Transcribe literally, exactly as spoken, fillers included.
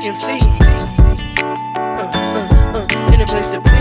M C. Uh, uh, uh, in a place to